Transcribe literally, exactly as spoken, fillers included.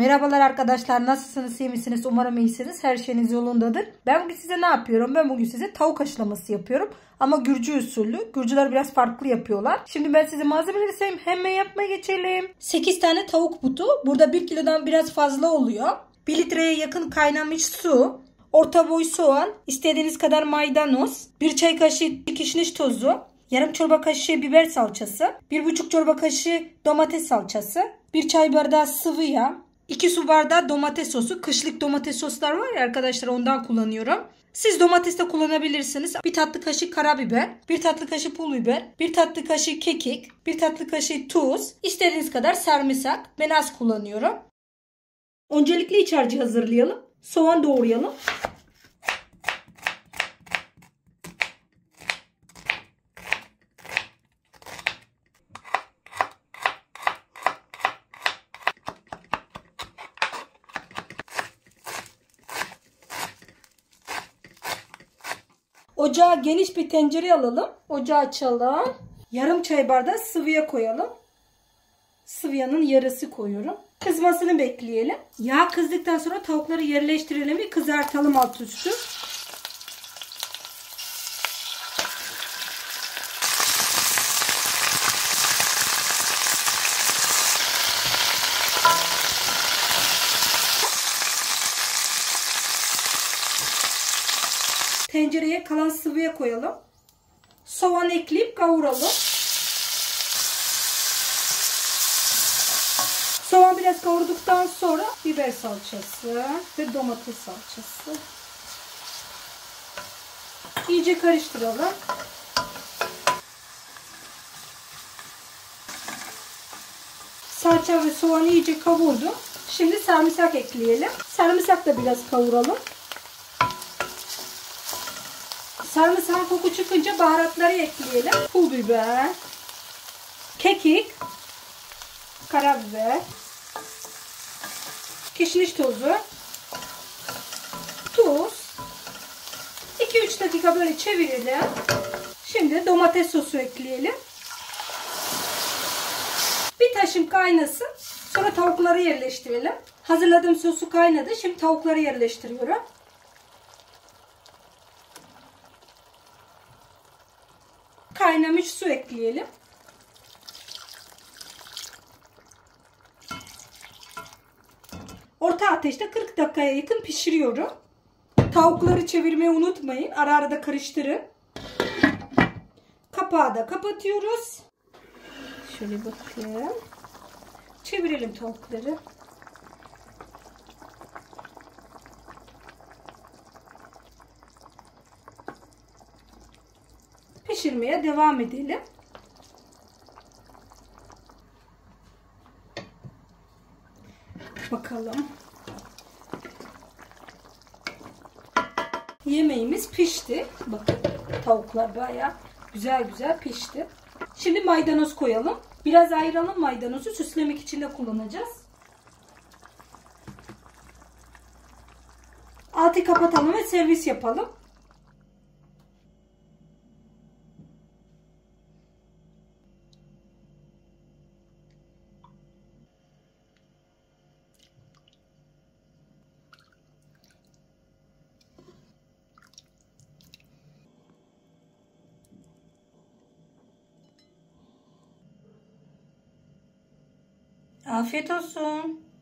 Merhabalar arkadaşlar, nasılsınız, iyi misiniz? Umarım iyisiniz, her şeyiniz yolundadır. Ben bugün size ne yapıyorum? Ben bugün size tavuk haşlaması yapıyorum. Ama Gürcü usulü. Gürcüler biraz farklı yapıyorlar. Şimdi ben size malzemeleri sayayım, hemen yapmaya geçelim. sekiz tane tavuk butu. Burada bir kilodan biraz fazla oluyor. bir litreye yakın kaynamış su. Orta boy soğan. İstediğiniz kadar maydanoz. bir çay kaşığı kişniş tozu. Yarım çorba kaşığı biber salçası. bir buçuk çorba kaşığı domates salçası. bir çay bardağı sıvı yağ. iki su bardağı domates sosu. Kışlık domates soslar var ya arkadaşlar, ondan kullanıyorum. Siz domates de kullanabilirsiniz. bir tatlı kaşık karabiber. bir tatlı kaşık pul biber. bir tatlı kaşık kekik. bir tatlı kaşık tuz. İstediğiniz kadar sarımsak. Ben az kullanıyorum. Öncelikle iç harcı hazırlayalım. Soğan doğrayalım. Ocağa geniş bir tencere alalım. Ocağı açalım. Yarım çay bardağı sıvıya koyalım. Sıvıyanın yarısı koyuyorum. Kızmasını bekleyelim. Yağ kızdıktan sonra tavukları yerleştirelim ve kızartalım alt üstü. Tencereye kalan sıvıya koyalım. Soğan ekleyip kavuralım. Soğan biraz kavurduktan sonra biber salçası ve domates salçası. İyice karıştıralım. Salça ve soğan iyice kavurdu. Şimdi sarımsak ekleyelim. Sarımsak da biraz kavuralım. Sarımsağın koku çıkınca baharatları ekleyelim. Pul biber, kekik, karabiber, kişniş tozu, tuz. iki üç dakika böyle çevirelim. Şimdi domates sosu ekleyelim. Bir taşım kaynasın. Sonra tavukları yerleştirelim. Hazırladığım sosu kaynadı. Şimdi tavukları yerleştiriyorum. Kaynamış su ekleyelim. Orta ateşte kırk dakikaya yakın pişiriyorum. Tavukları çevirmeyi unutmayın. Ara ara da karıştırın. Kapağı da kapatıyoruz. Şöyle bakayım. Çevirelim tavukları. Pişirmeye devam edelim. Bakalım. Yemeğimiz pişti. Bakın tavuklar bayağı güzel güzel pişti. Şimdi maydanoz koyalım. Biraz ayıralım maydanozu. Süslemek için de kullanacağız. Altı kapatalım ve servis yapalım. Afiyet olsun.